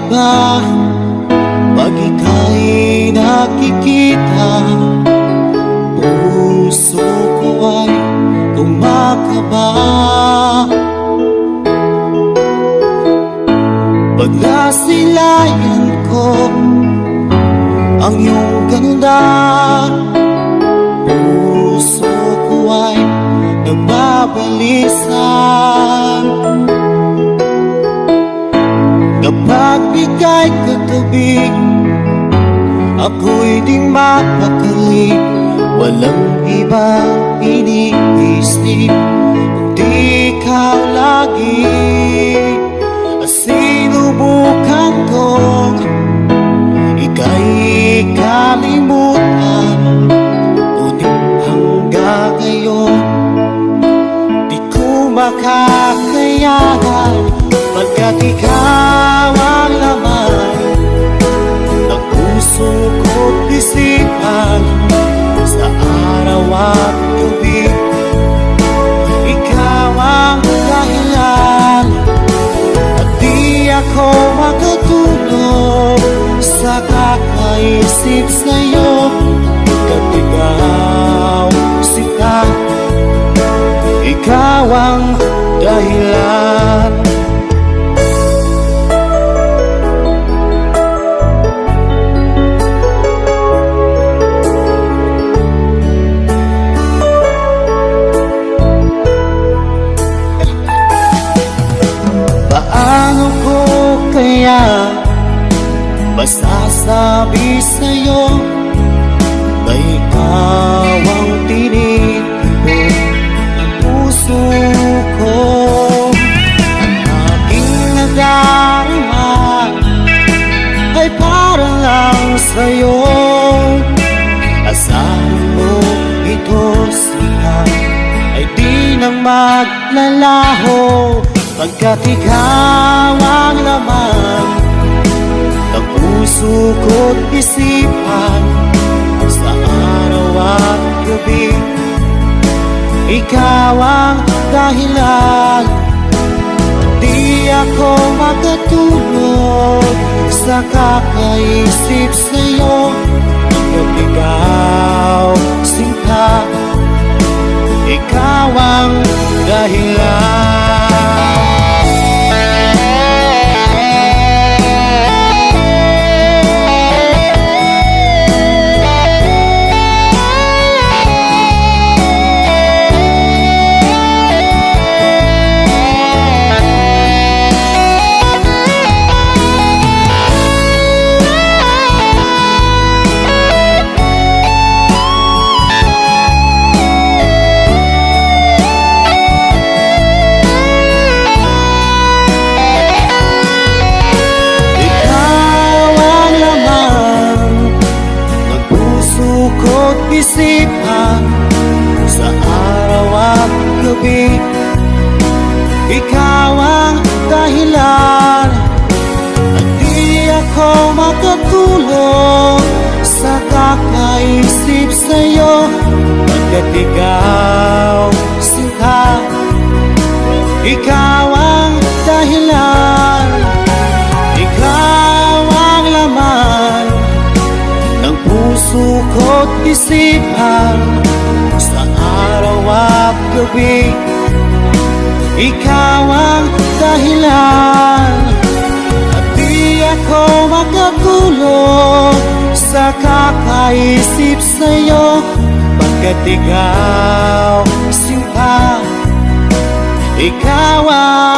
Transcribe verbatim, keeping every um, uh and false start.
ba pag ika'y nakikita? Puso ko ay kumakaba pag nasilayan ko ang iyong ganda. Puso ko ay nagbabalisan kapag ika'y katabi. Ako'y di mapakali, walang ibang iniisip kundi ikaw lagi. At sinubukan kong ika'y kalimutan, ngunit hanggang ngayon di ko makakayanan, pagkat ikaw ang laman ng puso ko't isipan. Sa araw at gabi, ikaw ang dahilan, at di ako makatulog sa kakaisip sa'yo. Pagkat ikaw sita, ikaw ang dahilan. Paano ko kaya masasabi sa'yo na ikaw ang tinitipon ng puso ko? Ang aking nadarama ay para lang sa'yo. Asahan mo ito siya ay di nang maglalaho, pagkat ikaw ang laman ng puso ko't isipan. Sa araw at gabi, ikaw ang dahilan, di ako makatulog sa kakaisip sa'yo. Pagkat ikaw sinta, ikaw ang dahilan. Isipan sa araw at gabi, ikaw ang dahilan, at di ako makatulog sa kakaisip sa'yo. Pagkat ikaw sinta, ikaw ang dahilan, ikaw ang laman ng puso ko't isipan. Sa araw at gabi, ikaw ang dahilan, at di ako makatulog sa kakaisip sa'yo. Pagkat ikaw sinta, ikaw ang